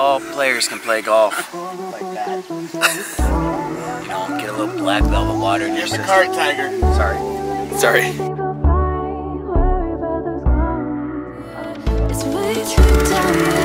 all players can play golf like that. You know, get a little black velvet water in your system. Here's the cart, Tiger. Sorry. It's way too time.